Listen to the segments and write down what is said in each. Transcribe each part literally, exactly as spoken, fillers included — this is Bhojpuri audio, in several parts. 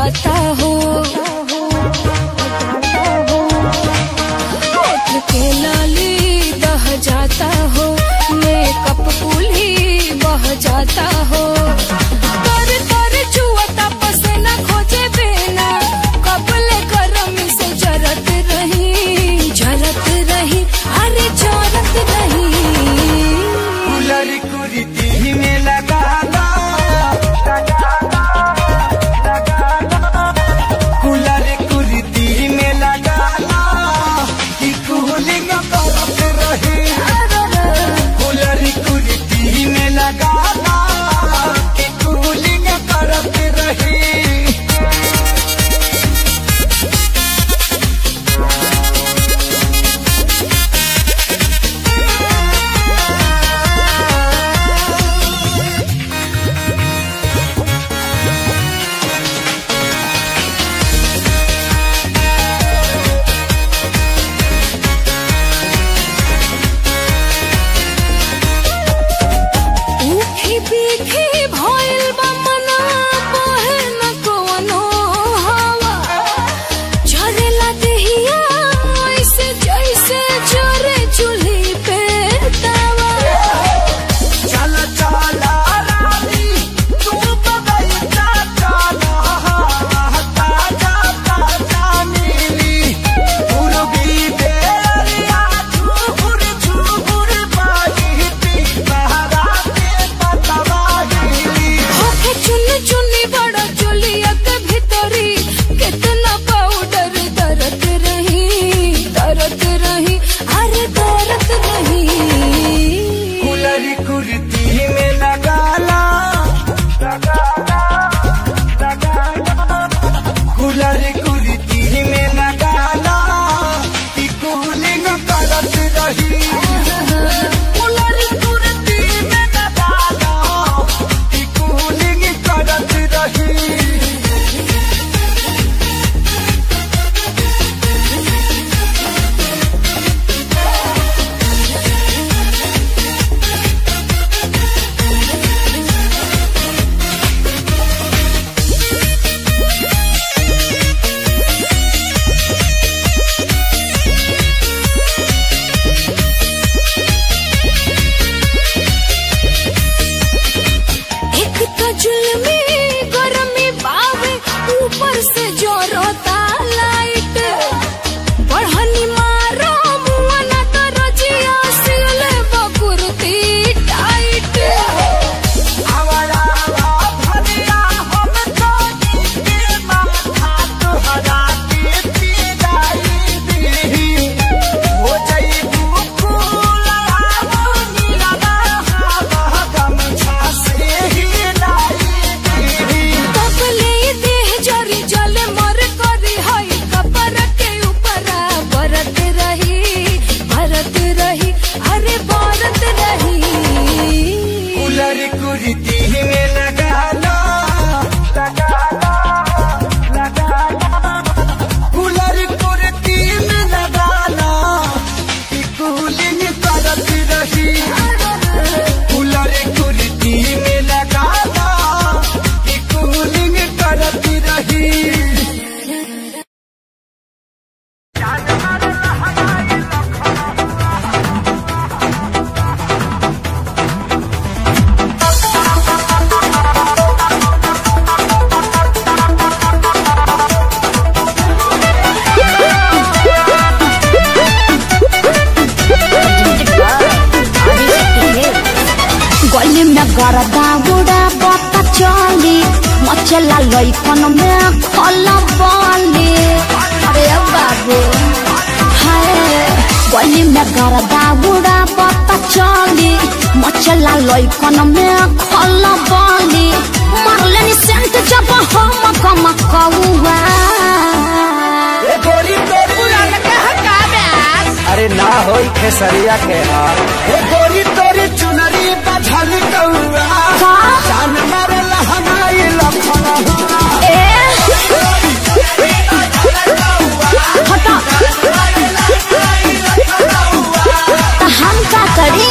जाता हो, होठ के लाली दह जाता हो, मेकअप कुली बह जाता हो, कर कर चुअता पसीना खोजे बिना, कबले गरमी से जरत रही जरत रही अरे जरत रही। कूलर कुर्ती में लगा ला, कूलर कुर्ती में लगा ला कि कूलिंग करत रही, कूलर कुर्ती में लगा ला कि कूलिंग करत रही। गरदा बुढ़ा बता चली मचला लइकन में खला बाली। अरे बाबू हाय गली में गरदा बुढ़ा बता चली मचला लइकन में खला बाली। मारले नि सेंट जब हम कम कौवा अरे ना होई खेसरिया के हाल हे गोरी तोरी चुनरी बझल कौआ जान मारे लहनाई लखना ए हटा तो हम का करी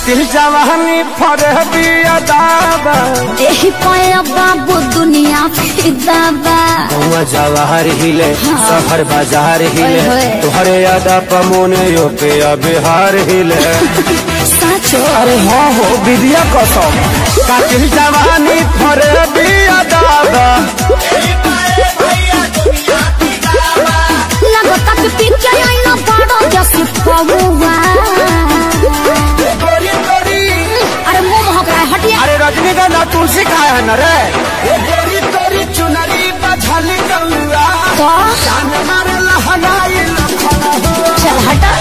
कातिल जवानी फरे बिया दाबा एही पाया बाबू दुनिया फिदाबा गौवा जवाहर हिले शहर बाजार हिले तुहरे यादा पमोने यो पे बिहार हिले साचो अरे हाँ हो विद्या कसम कातिल जवानी फरे बिया दाबा लगता कि पिक्चर आई ना बड़ो जैसे पहुआ अरे मुंह महक रहा है हटिए अरे रजनीगंधा तुलसी खाया है न रे गोरी तोरी चुनरी बझल गौआ तो जान मारे लहनाई लखना चल हटा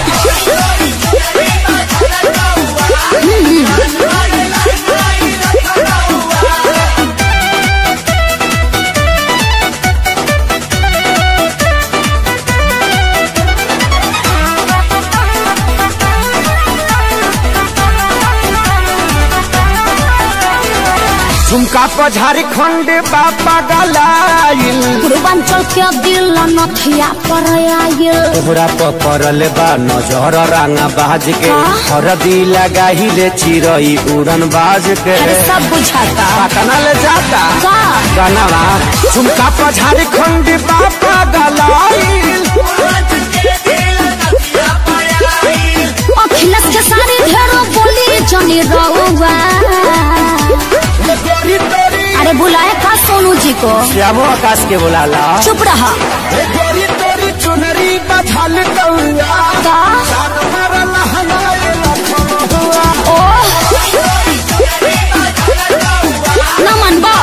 झुमका पर झारखंड बापा गलाइल पूर्वांचल के दिल नथिया पर आयल तोहरा पर पड़ल बा नजर रंगा बाज के हरदी लगाही ले चिरई उड़न बाज के सब बुझाता पटना ले जाता गनवा झुमका पर झारखंड बापा गलाइल अखिलेश के सारे ढेरों बोली जनी रहुआ अरे बुलाए का सोनू जी को श्यामो आकाश के बुलाला चुप रहा गोरी तोरी चुनरी बझल गौआ ओ नमन बा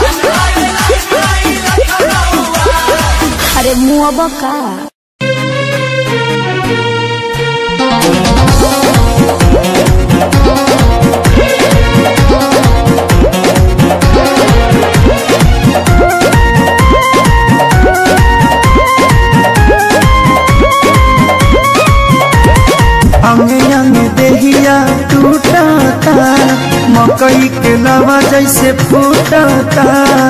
अरे मुआ का अंग अंग देहिया टूटाता मकई के लवा जैसे फूटाता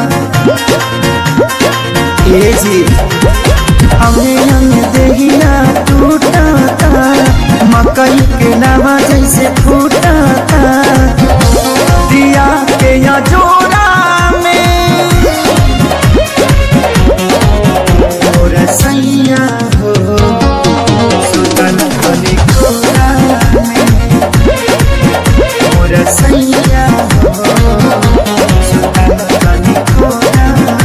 ए जी अंग अंग देहिया टूटाता मकई के लवा जैसे फूटाता दिया के या जोड़ा में और सैया हो सुतन बनी कोरा में और सैया हो सुतन बनी कोरा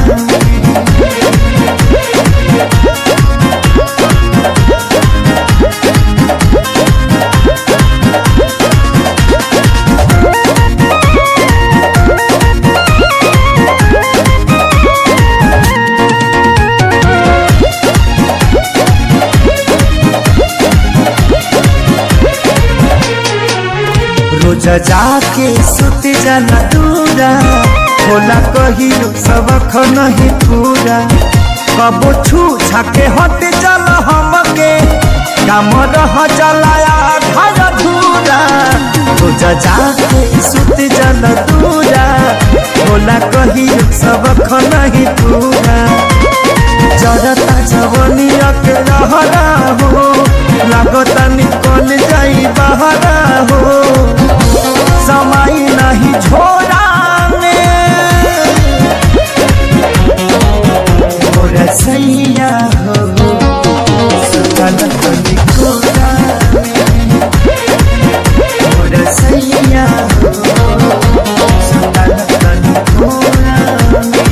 रोज जाके सुत जाना दूरा होला कहियो सबक नहीं पूरा कबो छू छाके हट चल हमके काम रह चलाया घर धूरा रोज जाके सुत जाना दूरा होला कहियो सबक नहीं पूरा जरता जवनिया के रहरा हो लागता निकल जाई बहरा हो समय नहीं छोड़ा में और सैया हो सुतन बनी कोरा में और सैया हो सुतन बनी कोरा में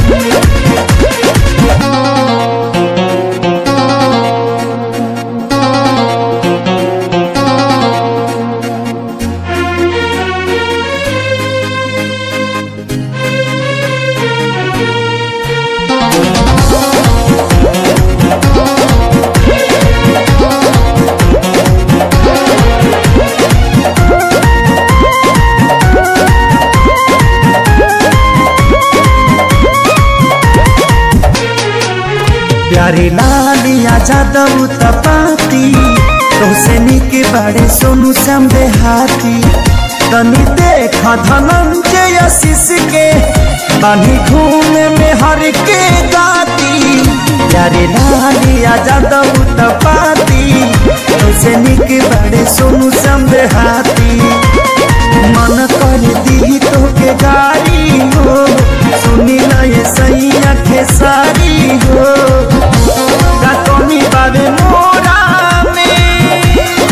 प्यारे लालिया जादव तपाती तोसे निके बड़े सोनू संबे हाथी तनी देखा धनंजय आशीष के बानी घूमे में हर के गाती प्यारे लालिया जादव तपाती तोसे निके बड़े सोनू संबे हाथी मन कर दी तो के गारी हो सुनी ना ये सैया खेसारी हो का कमी बाबे मोरा में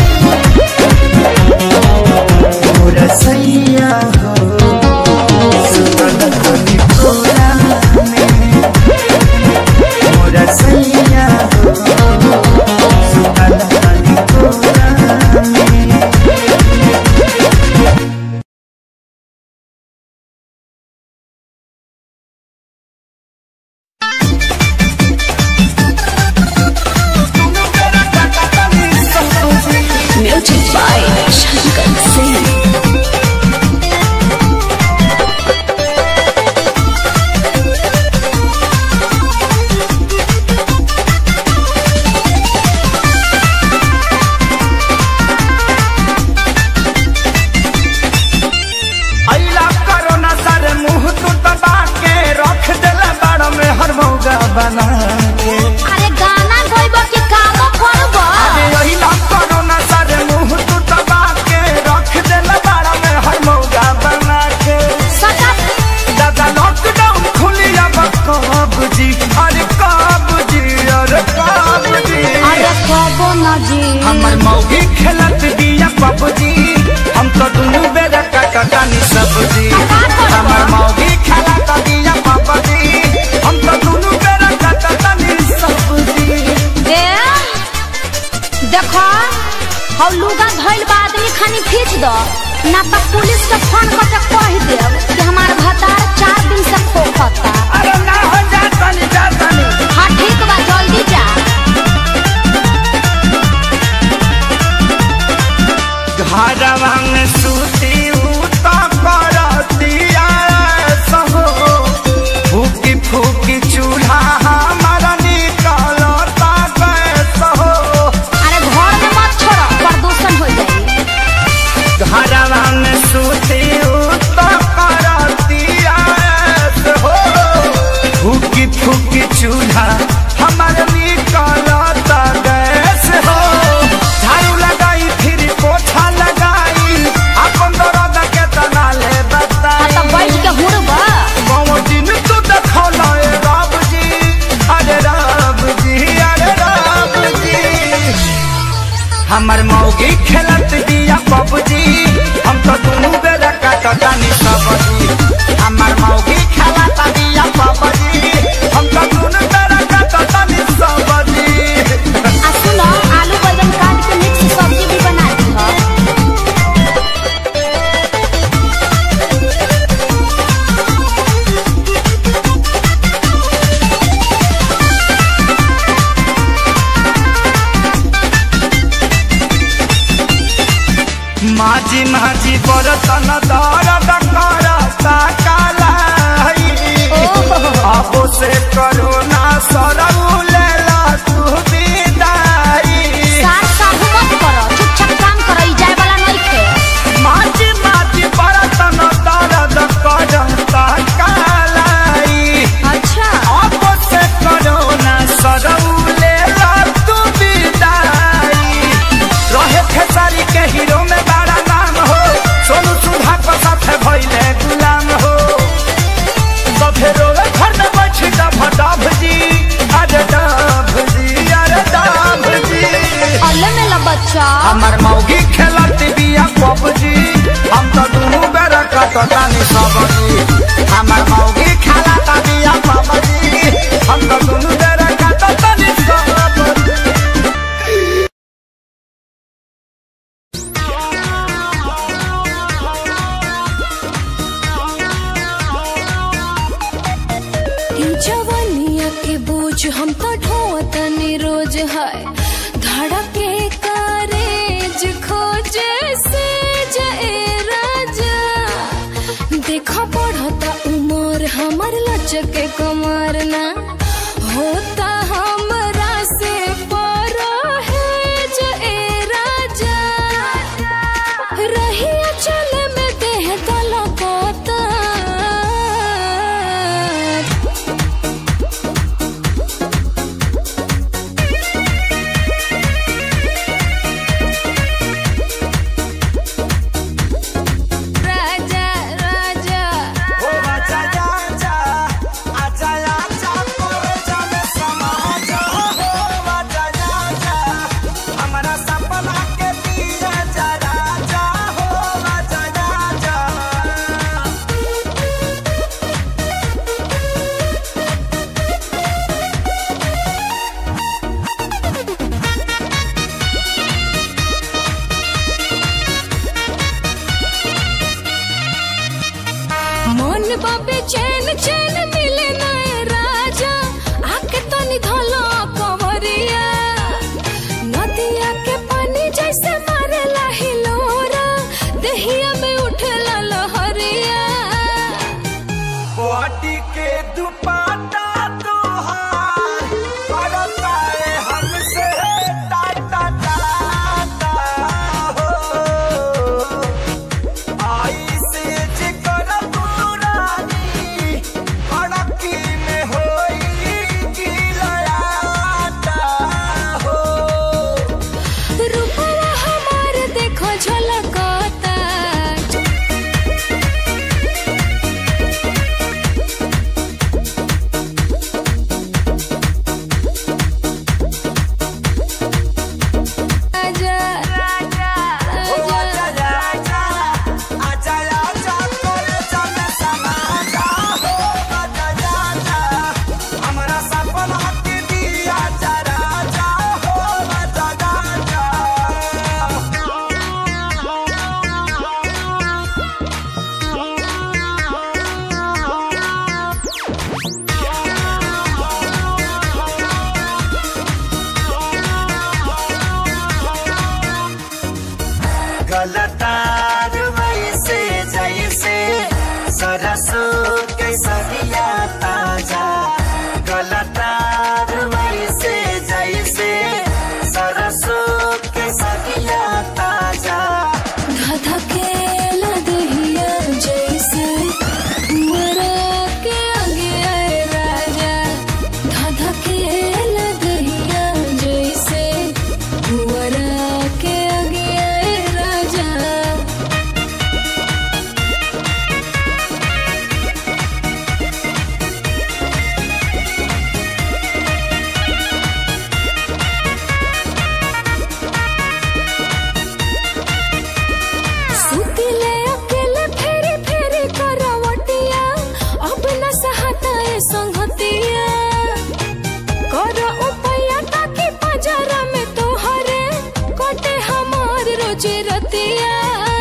मोरा सैया हो सुना कमी मोरा में मोरा सैया हो सुना कमी मोरा में। Music by Shankar Singh. अइला कोरोना सर मुंह तू दबा के रख देला बाड़ में हर मौगा बना के। अरे गाना गइबो कि काम करबो? अरे अइला कोरोना सर मुंह तू दबा के रख देला बाड़ में हर मौगा बना के। सटा दादा लॉकडाउन खुली अब कब जी अरे कब जी अरे कब जी अरे कबो ना जी हमर मौगी खेलत बिया पबजी हम तो दुनू बेरा काका कानी सब्जी हमर मौगी खेलत बिया पबजी हम तो दुनू बेरा काका कानी सब्जी। दे देखो हम लुगा धइल बा आदमी खानी खींच दो ना तो पुलिस के फोन करके कह देब कि हमार भतार चार दिन से खोखता। अरे ना हो जा तनी जा तनी हाँ ठीक बा जल्दी जा। घरवा में सूती उता करतिया सहो फूकी फूकी चूल्हा हमारा निकलता गैस हो। अरे घर में मत छोड़ो प्रदूषण हो जाई। घरवा में सूती उता करतिया हो फूकी फूकी चूल्हा हमारा निकलता गैस हो। झाड़ू लगाई फिर पोछा लगाई अपन दर्द के तना ले बताई। हाँ तो बैठ के हुड़बा बाबू दिन तू देखौला ए रब जी अरे रब जी अरे रब जी हमर मौगी खेलत बिया पबजी हम तो दुनू बेरा काटतानी सब्जी हमर मौगी खेलत बिया पबजी हम तो दुनू बेरा काटतानी सब्जी। आ सुनो आलू बैंगन काट के मिक्स सब्जी भी बना दी हो। माझी माझी बरतन दर्द करता कालाई अब से करोना सरऊ लेला तू विदाई। सार साहू मत करो चुपचाप काम करो ई जाए वाला नहीं थे। माझी माझी बरतन दर्द करता कालाई अच्छा अब से करोना सरऊ लेला तू विदाई। रहे खेसारी के हीरो में बड़ा नाम हो सोनू सुधा को साथ भइले गुलाम हो। सफे रोवे घर में बैठ डभ डभ जी अरे डभ जी अरे डभ जी अल्ले में ला बच्चा हमर मौगी खेलत बिया पबजी हम तो दुनू बेरा काटतानी सब्जी हमर मौगी खेलत बिया पबजी हम तो दुनू बेरा काटतानी सब्जी। जवानिया के बोझ हम तो ढोतनी रोज है धड़के कारेज खोजे से जे राजा देखो बढ़ता उमर हमर लचके कमर ना होता हमरा से पर है जे राजा रही चल में देह तलकता मन बाबे चैन चैन मिले नए राजा आके तो निधलो कंवरिया नदिया के पानी जैसे मारेला हिलोरा दहिया में उठला लहरिया बॉडी के दुपट्टा तोहार करता है हमसे टाटा टाटा हो आई से जिकर पुरानी अड़की में होई गिलाता हो रूपवा हमार देखो झलकता राजा राजा ओ आजा आजा आजा आजा तोरे जाने समाजा हो आजा आजा हमरा सपना के दिया जा राजा हो आजा आजा गलतार वैसे जैसे सरसों के सरिया ताजा गलतार वैसे जैसे सरसों के सरिया ताजा धधकेला दहिया जैसे मरा के आगे आए राजा धधकेला दहिया जैसे मरा के आगे आए राजा सुतिले अकेले फेरी फेरी करवटिया अब न सहता ए संगतिया कर उपाया ताकि बाजारा में तोहरे कटे हमार रोजी रतिया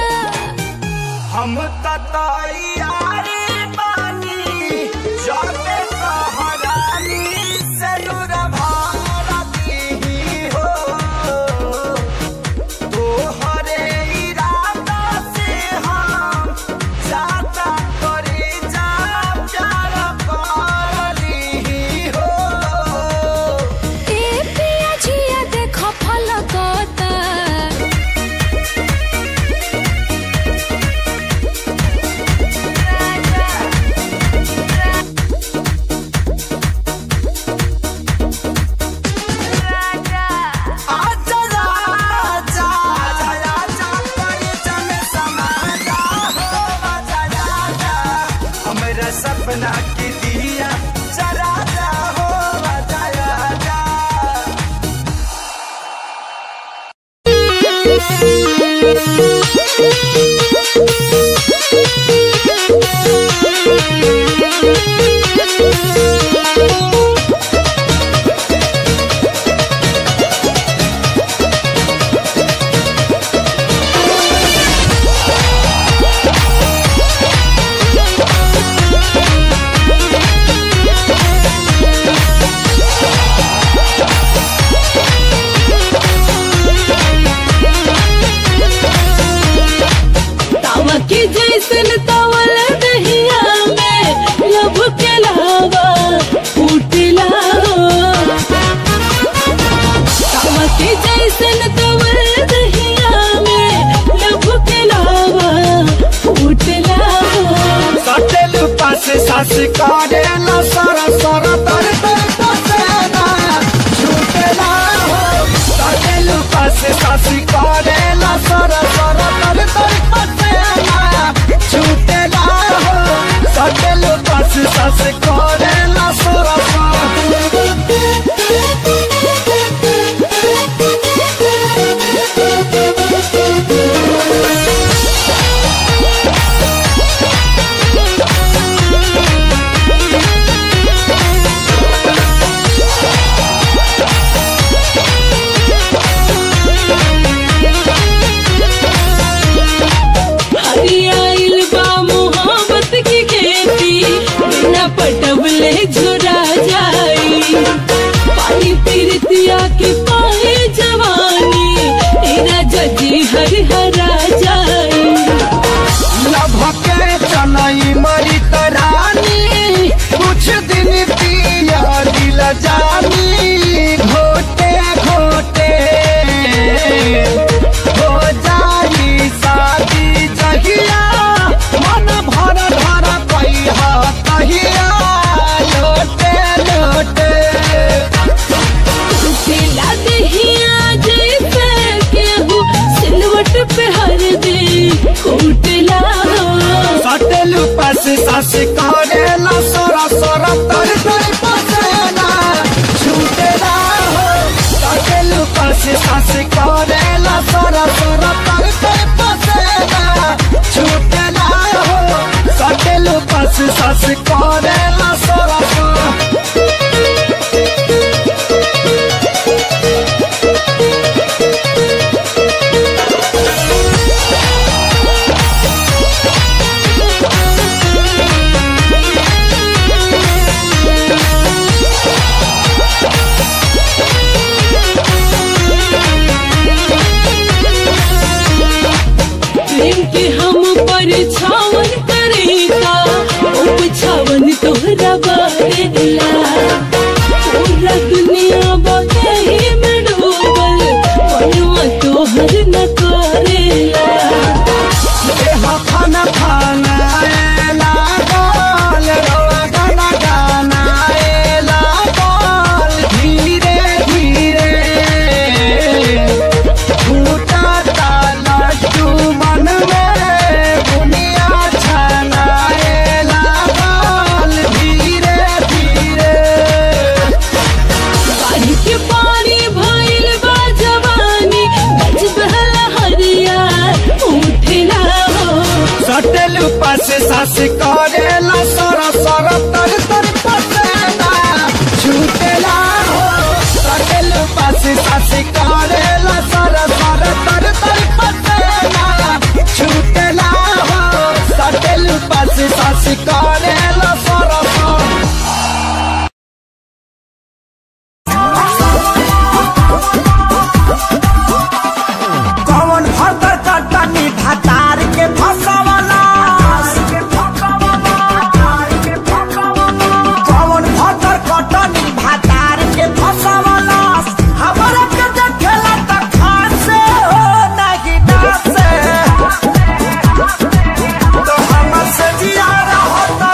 हम तैयारी बानी जाते कहरानी जरूर भारती हो तोहरे इरादा से हम जाता करी जा प्यार पाली हो ए पिया जिया देखो फलकता आजा आजा आजा आजा करी जाने समाजा हो आजा आजा हमरा सपना की दिया जरा जा हो आजा आजा तावा की जैसन तवल दहिया में लब के लावा फूटला तावा की जैसन तवल दहिया में लब के लावा फूटला सटेल पास सास करे ला सारा सारा तर तर पसेना छूटेला हो सटेल पास सास करे ला सारा सारा तर तर पसेना छूटेला हो सटेल पास सास करे ला सारा पास सास करेला सोरा सोरा तर तर पसेना छूटेला हो सटेलू पास सास करेला सोरा सोरा तर तर पसेना छूटेला हो सटेलू पास सास करेला सोरा सोरा छावन करेगा छावन तोहरा बारेला पूरा दुनिया बही में डूबल मनवा तोहर न करेला खाना खाना लागल रवा गाना गाना लागल धीरे धीरे फूटा लड्डू मन में बुनिया छना लागल धीरे धीरे पानी के पानी भइल बा जवानी बज बहला हरिया उठेला हो सटेलू पास सास करेला सोरा सोरा तर तर पसेना छूटेला हो सटेलू पास सास करेला सोरा सोरा तर तर पसेना छूटेला हो सटेलू पास सास करेला सोरा सोरा कौन भतर कटनी भतार के फसवला कौन भतर कटनी भतार के फसवला हमरा के देखेला त खासे हो नहीं डासे तो हमर से जिया रहत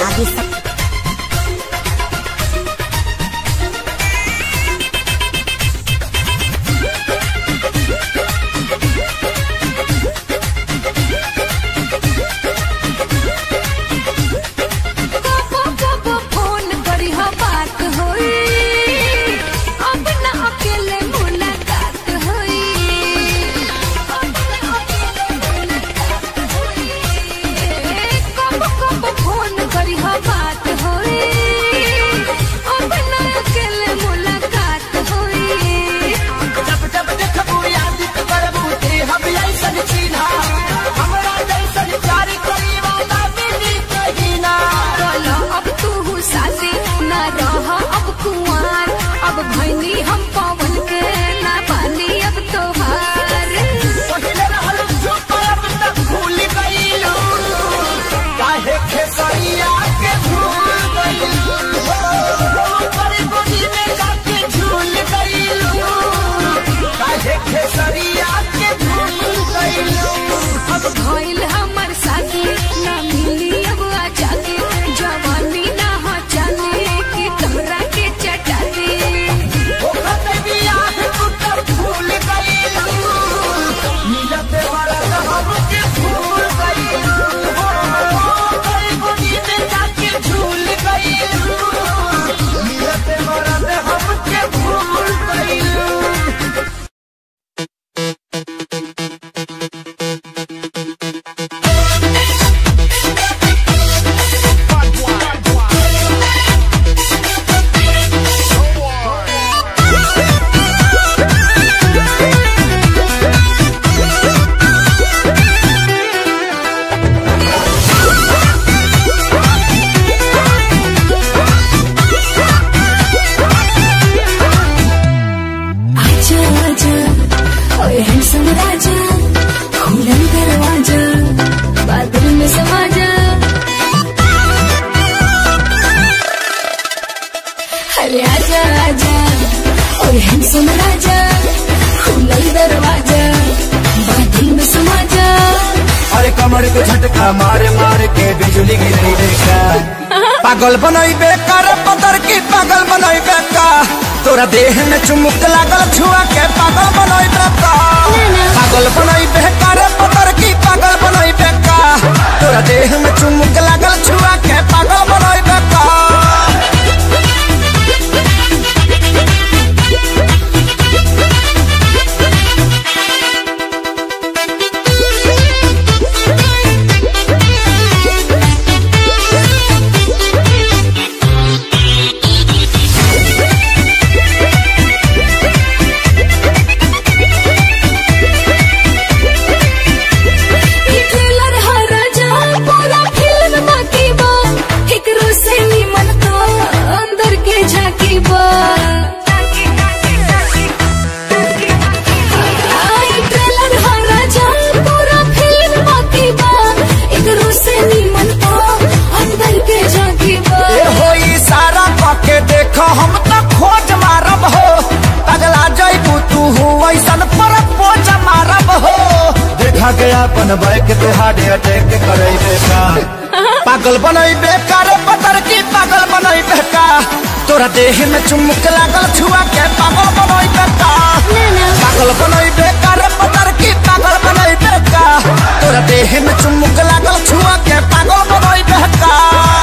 आगे सब मारे मारे के बिजली गिरी देखा पागल बनाई बेकार पतर की पागल बनाई बेका तोरा देह में चुमुक लागल छुआ के पागल बनाई बेका पागल बनाई बेकार पतर की पागल बनाई बेका तोरा देह में चुमुक लागल छुआ के पागल बनाई बेका हम तो खोज मारब हो पगला जैबू तू ऐसन पर पोज मारब हो देखा गया अपन बैक पे हार्ट अटैक करे बेका पागल बनई बेकार पतर की पागल बनई बेका तोरा देह में चुमुक लागल छुआ के पागल बनई बेका पागल बनई बेकार पतर की पागल बनई बेका तोरा देह में चुमुक लागल छुआ के पागल बनई बेका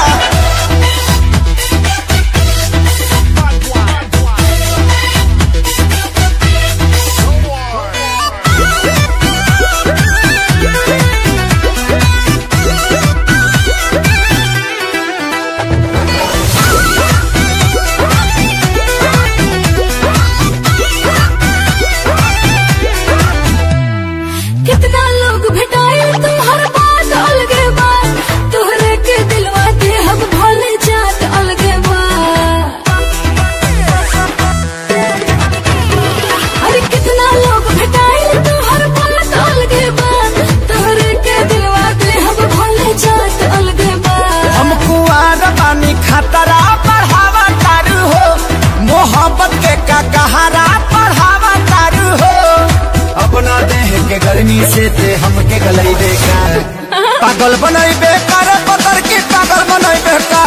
गर्मी से ते हमके गलई बेकार पागल बनई बेकार पतर की पागल बनई बेकार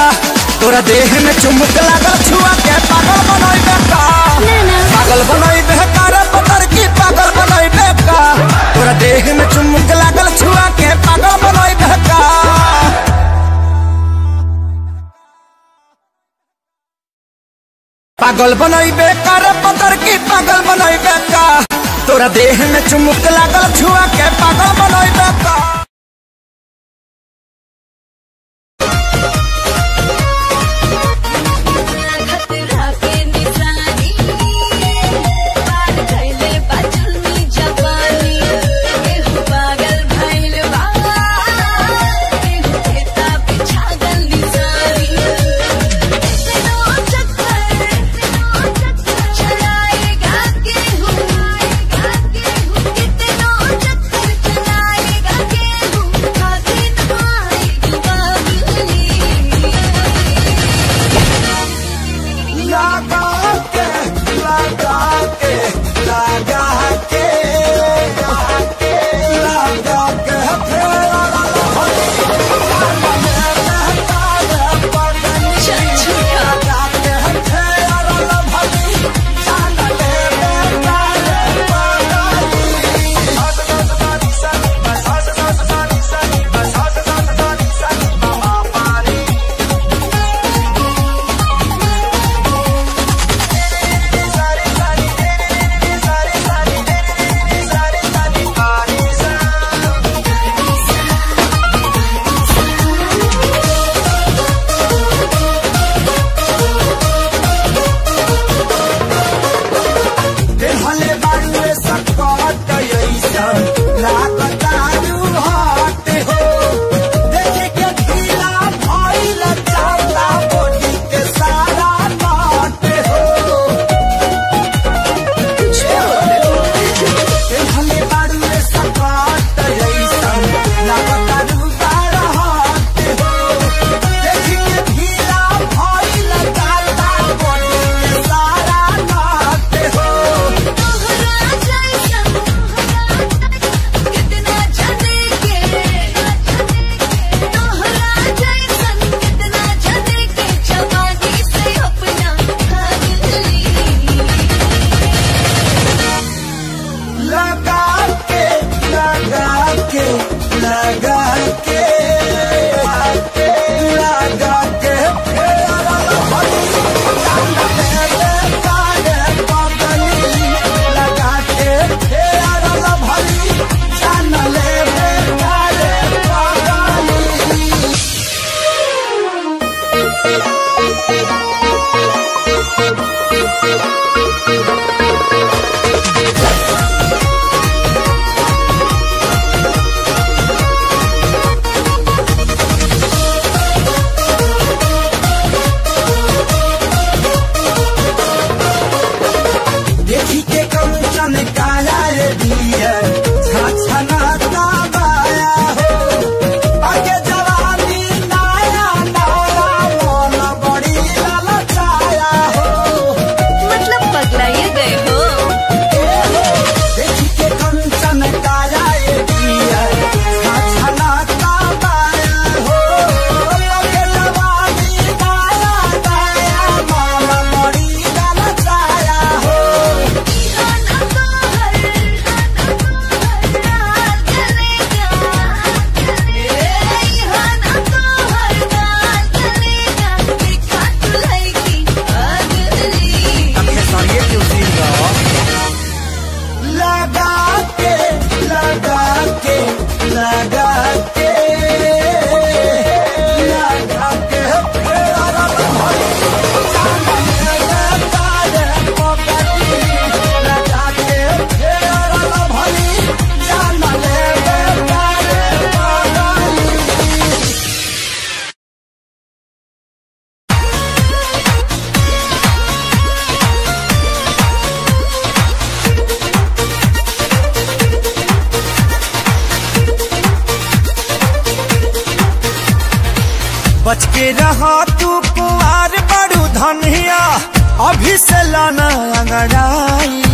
तोरा देह में चुमुक लागल छुआ के पागल बनैबे का पागल बनैबे का रे पतर की पागल बनैबे का तोरा देह में चुमुक लागल छुआ के पागल बनैबे का पागल बनैबे का रे पतर की पागल बनैबे का तोरा देह में चुमुक लागल छुआ के पागल बनैबे का बच के रहा तू कुआर बड़ू धनिया अभी से लाना अंगड़ाई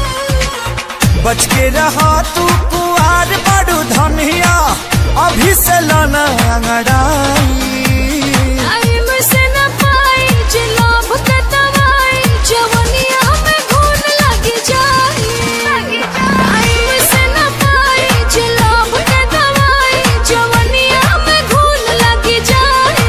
बच के रहा तू कुआर बड़ू धनिया अभी से से लाना अंगड़ाई टाइम से न पाई जे लोभ के दवाई जवनिया में घून लग जाई टाइम से न पाई जे लोभ के दवाई जवनिया में घून लग जाई।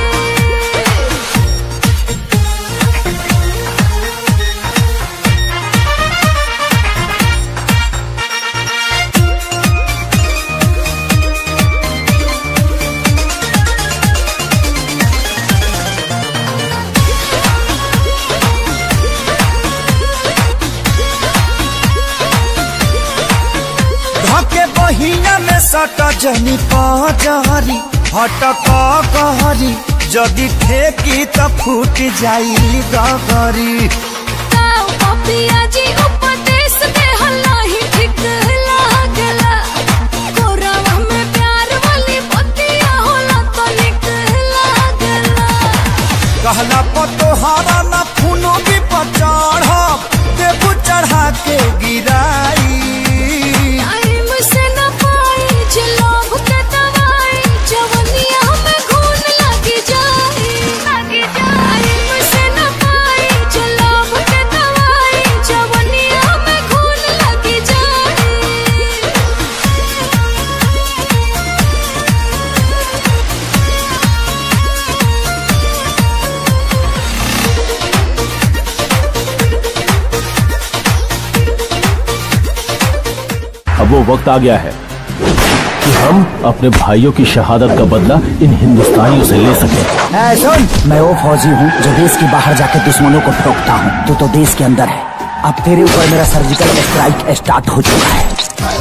धके बहिना में सट जनी पजहरी हटक कहरी जदि ठेकी त फूट जाई गगरी। ताऊ पपिया जी उपदेश दे हल्ला ही ठीक लागला कोरावा में प्यार वाली बतिया होला तो निक लागला। कहला पतोहारा न फूनो भी पचढ़ देबू चढ़ा के गिराई टाइम से न पाई जे लोभ के दवाई जवनिया में घून लग जाई टाइम से न पाई जे लोभ के दवाई जवनिया में घून लग जाई। अब वो वक्त आ गया है कि हम अपने भाइयों की शहादत का बदला इन हिंदुस्तानियों से ले सकें। ऐ सुन, मैं वो फौजी हूँ जो देश के बाहर जाकर दुश्मनों को ठोकता हूँ। तू तो देश के अंदर है। अब तेरे ऊपर मेरा सर्जिकल स्ट्राइक स्टार्ट हो चुका है।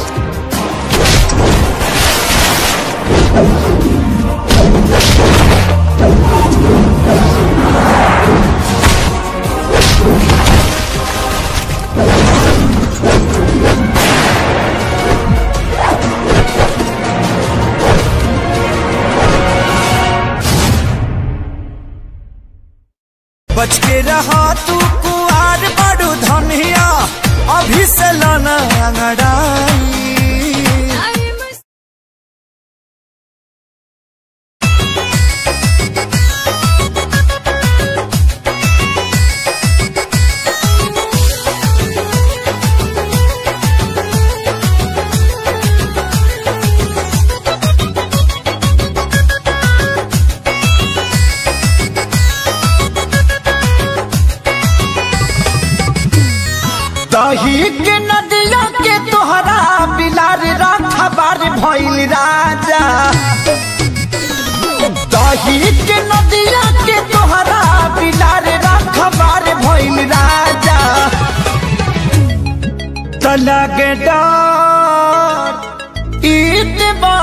बच के रहा तू कुआर बड़ू धनिया अभी से लाना अंगड़ाई। दही के नदिया के तोहरा बिलार राखा बार भइल राजा। दही के नदिया के तोहरा बिलार राखा बार भइल राजा। तलगे डर ईद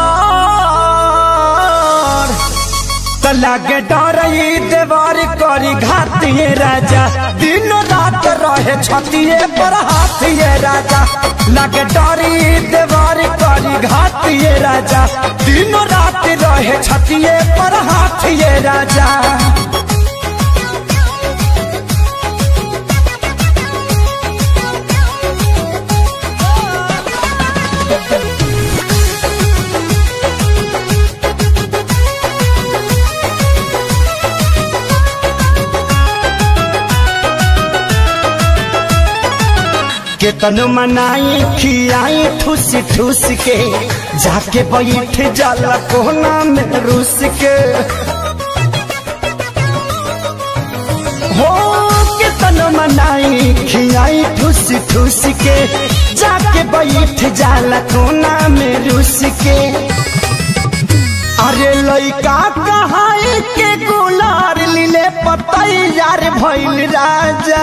बार तलगे डर ईद बार करी घातिए राजा। दिन रात रहे छतिए पर हाथिए राजा। लगे डरी देवार करी घातिए राजा। दिन रात रहे छतिए पर हाथिए राजा। केतन मनाई खियाई ठूस ठूस के जाके बैठ जाला कोना में रूस के। हो केतन मनाई खियाई ठूस ठूस के जाके बैठ जाला कोना में रूस के। अरे लइका कहाई के गुलार लीले पतैयार भइल राजा।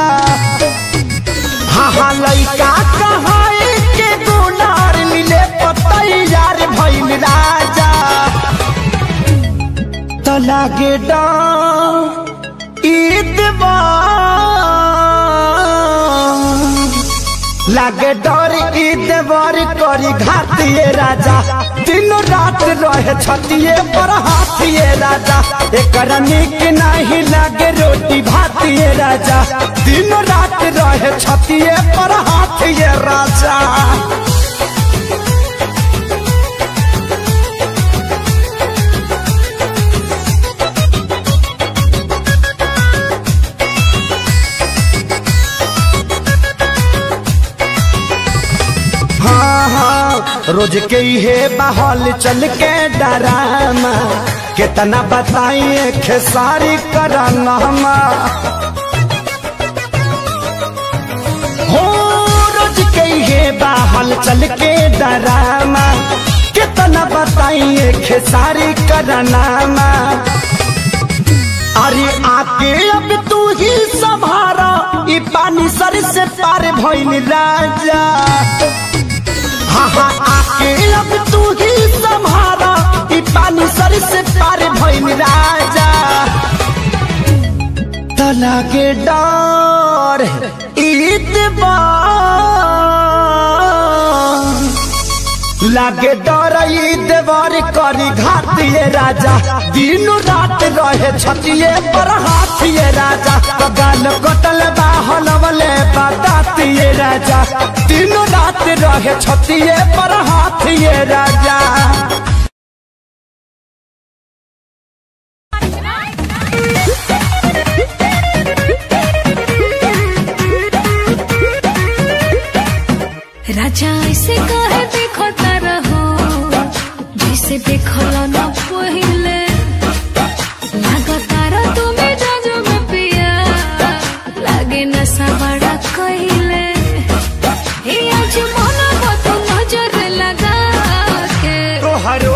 हाँ लइका कहाई के गुलार लीले पतैयार भइल राजा। त लागे डर ईद लागे डर ईद बार करी घातिए राजा। दिन रात रहे छतिए पर हाथिए राजा। एक निक नहीं लागे रोटी भातिए राजा। दिन रात रहे छतिए पर हाथिए राजा। रोज के हे बहल चल के डरामा कितना बताइए खेसारी कराना हो रोज के हे बहल चल के डरामा कितना बताइए खेसारी कराना अरे आके अब तू ही संभारा ई पानी सर से पार भइल राजा हाँ हाँ आके अब तू ही संभारा ई पानी सर से पार भइल राजा तना के डर इतबा लागे डर देवर करी घातिए राजा दिन रात रहे छतिए पर हाथिए राजा गाल कटल बाहलवले बतातिए राजा दिन रात रहे छतिए पर हाथिए राजा राजा ऐसे कहे देखो तारा हो जैसे देखो ना पहले लगा तारा तुम्हें जाजो में पिया लागे नशा बड़ा कहले हे आज मना को नजर लगा के तोहरो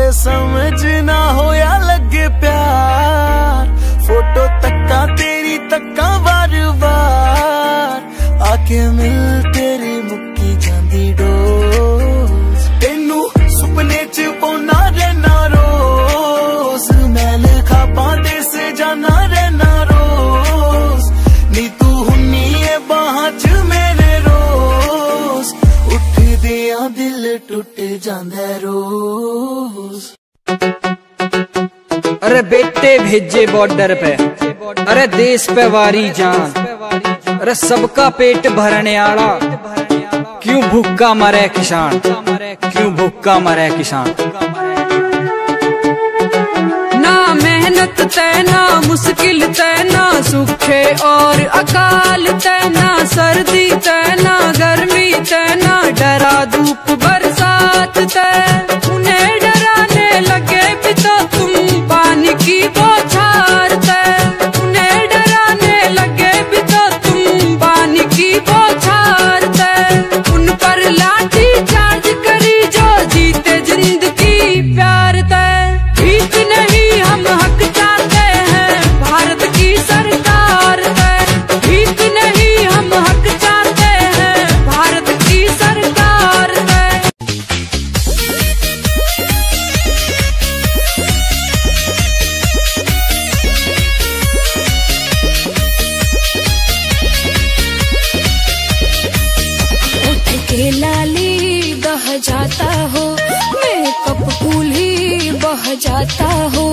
आवे समझ ना हो या लगे प्यार, फोटो तक्का तेरी तक्का बार बार, आके मिल तेरी मुक्की जांदी डोज, तेनू सुपने च पौना रहना रोज, मैल खापा दे से जाना रहना रोज, नी तू हुन्नी है बाहां च मेरे रोज, उठ दिया दिल टूट जांदा रोज। अरे बेटे भेजे बॉर्डर पे, अरे देश पे वारी जान, अरे सबका पेट भरने आला, क्यों भूखा मरे किसान, क्यों भूखा मरे किसान। ना मेहनत तय ना मुश्किल तय ना सूखे और अकाल तय ना सर्दी तय ना गर्मी तय ना डरा धूप बरसात तय, उन्हें डराने लगे भी तो तुम पानी की बौछार तय, उन्हें डराने लगे भी तो तुम पानी की बौछार तय, उन पर लाठी चार्ज करी जो जीते जिंदगी प्यार तय, भीख नहीं हम हक चाहते हैं भारत की सरकार तय, भीख नहीं हम हक चाहते हैं भारत की सरकार तय। उठ के लाली बह जाता हो, मेकअप कूल ही बह जाता हो,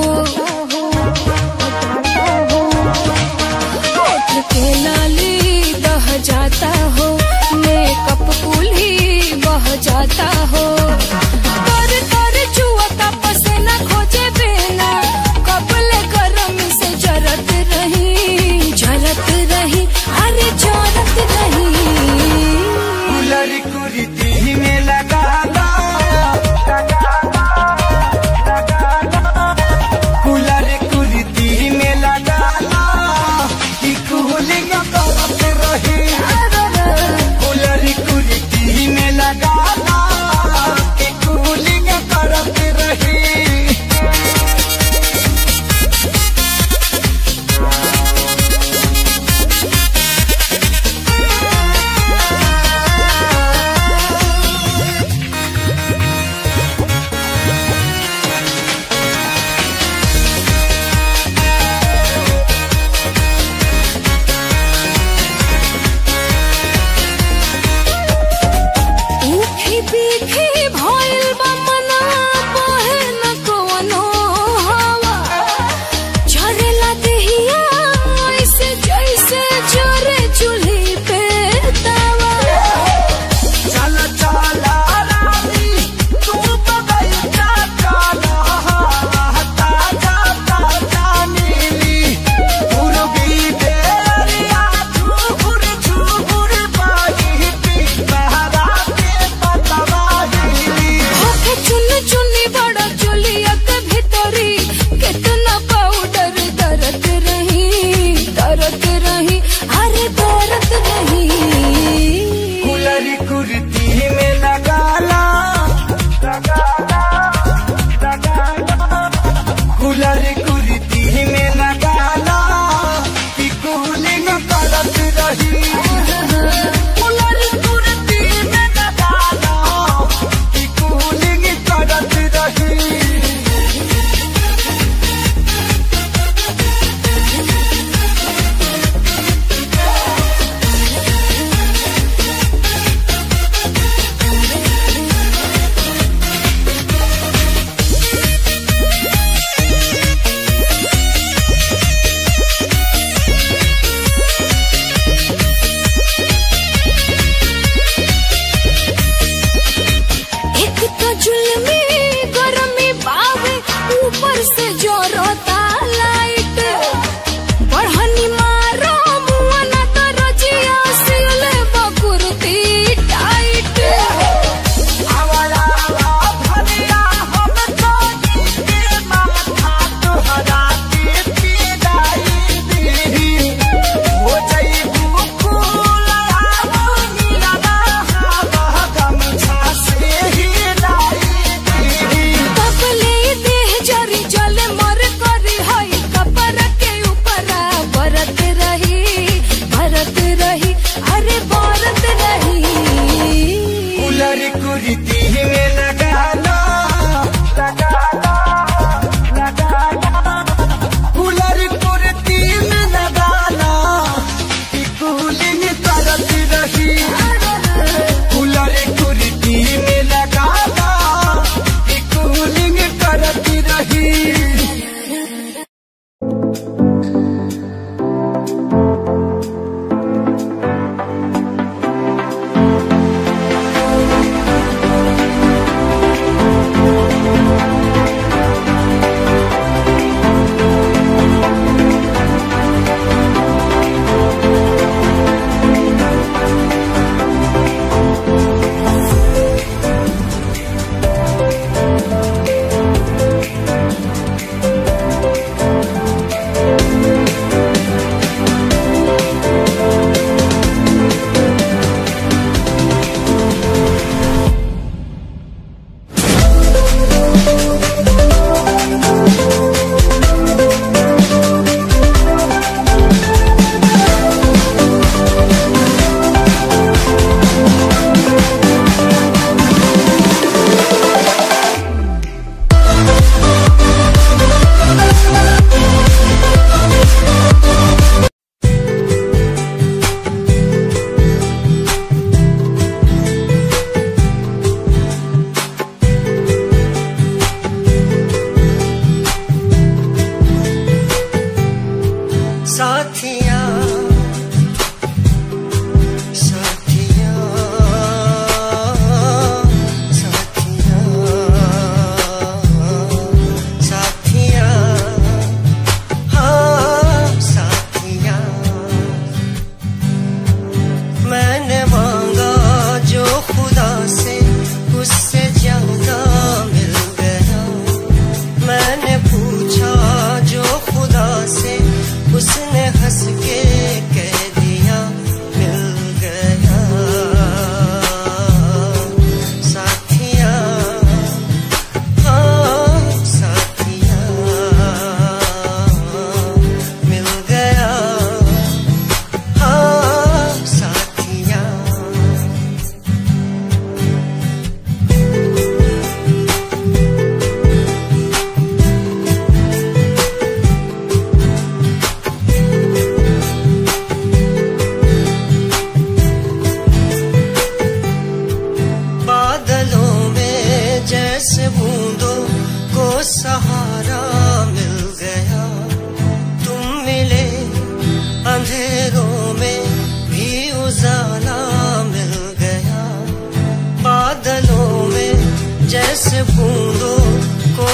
उठ के लाली बह जाता हो, मेकअप कूल ही बह जाता हो, कर कर जुआ पसीना खोजे बिना, कपले गरम से जरत रही जरत रही अरे जरत रही। कुलरी कुरीति में लगा लो,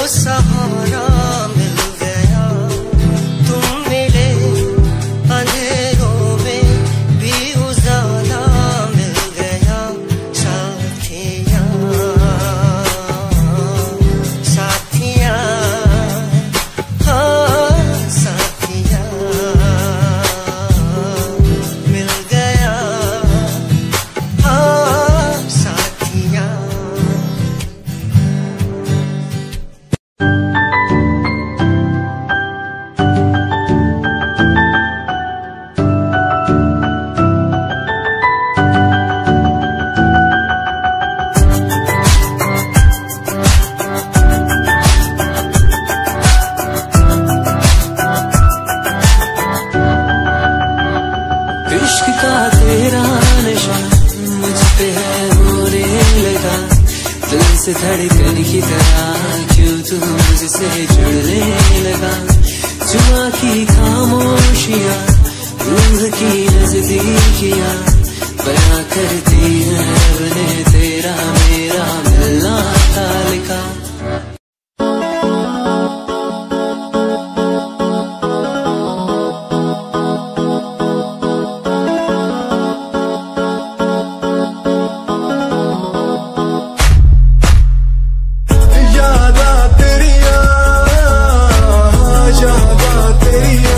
सहारा मिल गया, तुम मिले अंधेरों में भी उजाला मिल गया। साथिया साथिया हाँ साथिया मिल गया, हाँ साथिया। इश्क का तेरा नशा मुझ पे है होने लगा, दिल से धड़कन की तरह क्यों तू मुझसे जुड़ने लगा। जुआ की खामोशियाँ रूह की नजदीकियाँ बयां करती है रब ने तेरा मेरा मिलना था लिखा। यादा तेरिया यादा तेरिया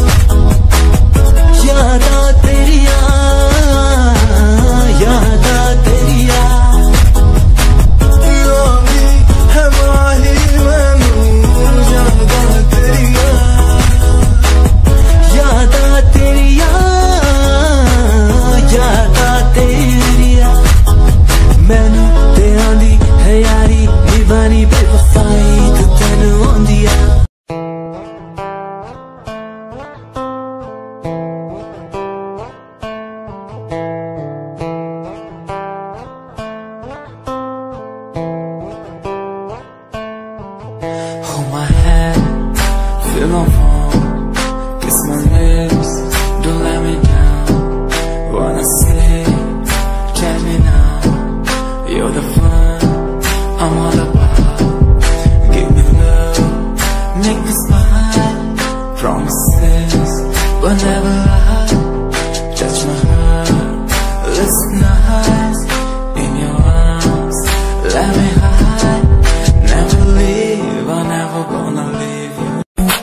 यादा तेरिया यादा तेरिया योगी है माही मैनू यादा तेरिया यादा तेरिया यादा तेरिया मैनू ते आंदी है यारी निभानी बेवफाई तू तैनू आंदी आ। Hold my hand, feel my palm, kiss my lips, don't let me down. Wanna say, tell me now, you're the fun I'm all about. Give me love, make me smile, promises but never lie. Touch my heart, listen nice, in your arms, let me hide. Never leave, I'm never gonna leave you.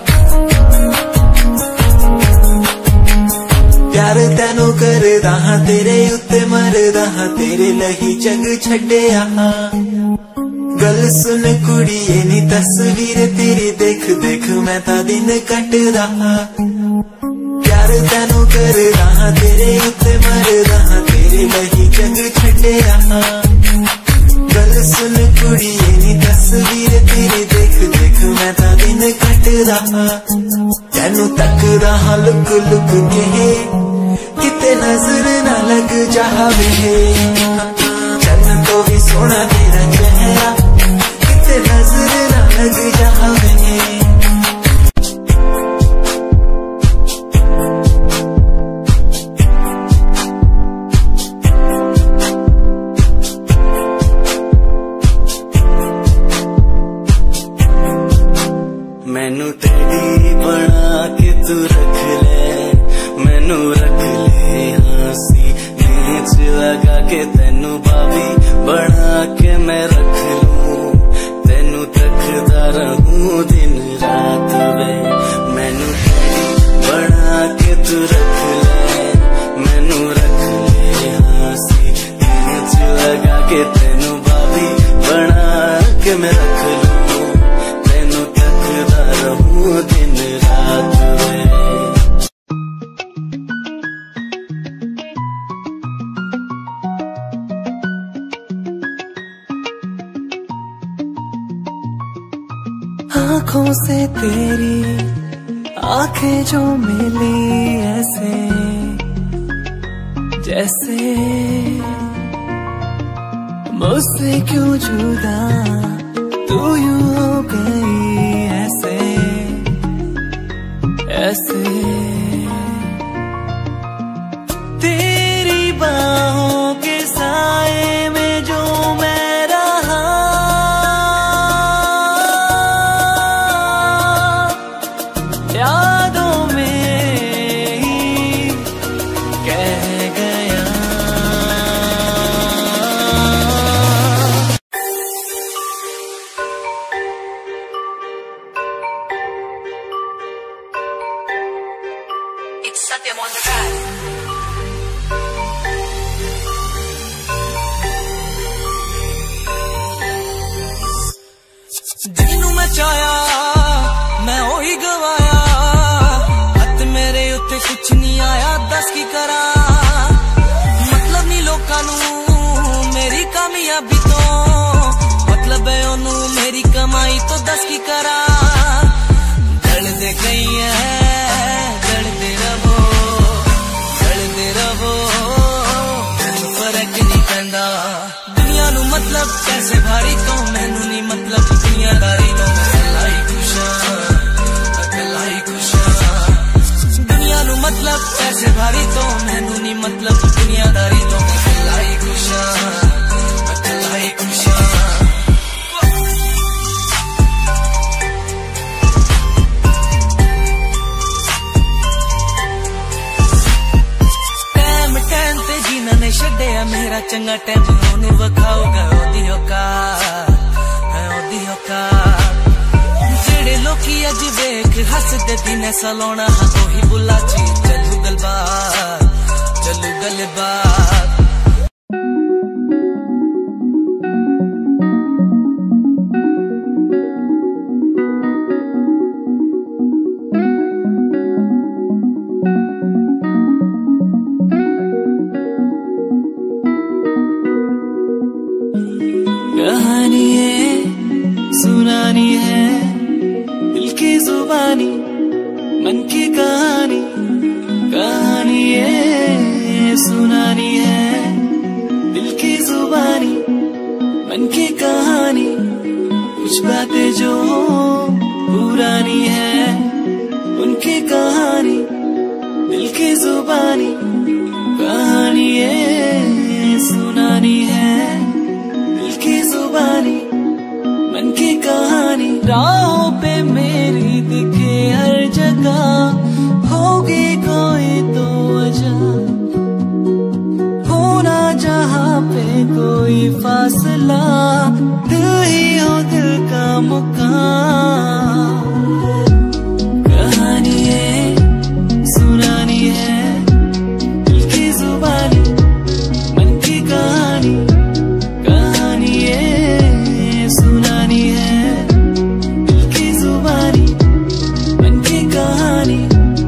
प्यार तैनू करदा हां तेरे उत्ते मरदा हां तेरे लही जग छड्डिया। गल सुन कुड़िए नी तस्वीर तेरी देख देख मैं ता दिन कटदा हां। प्यार तैनू करदा हां तेरे उत्ते मरदा हां तेरे लही जग छड्डिया। गल सुन कुड़िए नी तस्वीर तेरी देख देख मैं ता दिन कटदा हां। तैनू तकदा हां लुक लुक के किते नजर ना लग जावे, चन्न तो भी सोना तेरा चेहरा किते नजर ना लग जावे। मैनू तेरी बना के तू रख ले, मैनू रख ले हंसी नीच लगा के तेनू भाभी बना के मैं रख लूं। तेनू तकदा रहूं दिन रात वे, मैनू तेरी बना के तू रख ले, मैनू रख ले हंसी नीच लगा के तेनू भाभी बना के मैं रख लूं। रहूं दिन रात में। आँखों से तेरी आंखें जो मिली ऐसे जैसे मुझसे क्यों जुदा तू यूं हो गई ऐसे ऐसे। तेरी बाहों के साए में जो मैं रहा them on the track. Jinnu मैं चाया मैं ओही गवाया हथ मेरे उत्ते कुछ नहीं आया दस की करा मतलब नहीं लोकां नू मेरी कामयाबी तो मतलब है ओनू मेरी कमाई तो दस की करा जलदे गई है जलदे रहो जलदे रहो फर्क नहीं पैंदा दुनिया नू मतलब पैसे भारी तो मैनू नहीं मतलब दुनियादारी तो मैं अकेला ही खुश अकेला ही खुश दुनिया नू मतलब पैसे भारी तो मैनू नहीं मतलब दुनियादारी तो मैं अकेला ही खुश अकेला ही खुश टाइम टाइम ते जीना ने छड्डिया मेरा चंगा टाइम होने वखाओगा ओदी औकात जेड़े लोकी अज वेख हसदे दिन सलोना ओही बुला ची चलू गलबात चलू गलबात कहानी है सुनानी है दिल की जुबानी मन की कहानी कहानी है सुनानी है दिल की जुबानी मन की कहानी कुछ बातें जो पुरानी है उनकी कहानी दिल की जुबानी कहानी है सुनानी है दिल की जुबानी मन की कहानी राहों पे मेरी दिखे हर जगह होगी कोई तो वजह होना जहाँ पे कोई फासला दिल ही हो दिल का मुकाम कहानी है सुनानी है दिल की जुबानी मन की कहानी कहानी है सुनानी है दिल की जुबानी मन की कहानी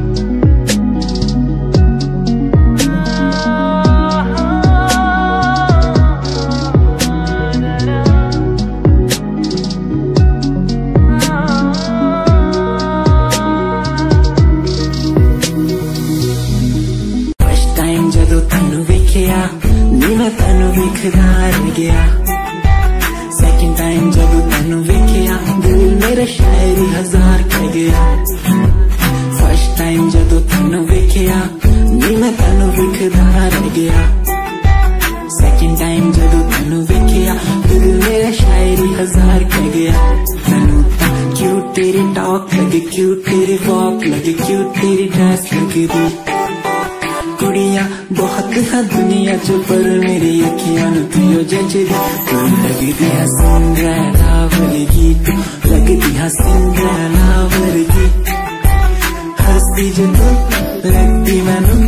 फर्स्ट टाइम जदों तैनू वेखिया नी मैं तैनू वेखदा रह गया सेकंड टाइम जब तैनू वेखिया दिल मेरा शायरी हजार कह गया फर्स्ट टाइम जब तैनू वेखिया नी मैं तैनू वेखदा रह गया सेकंड टाइम जब तैनू वेखिया दिल मेरा शायरी हजार कह गया तैनू ता क्यूट तेरी टॉक लगे क्यूट तेरी वॉक लगे क्यूट तेरी ड्रेस लगे दी कुड़िया बहुत है दुनिया जो पर मेरी अखियां तुझो जचदी तू लगदी है सिंड्रेला वर्गी तू लगदी है सिंड्रेला वर्गी हंसदी जो तू लगदी मैनू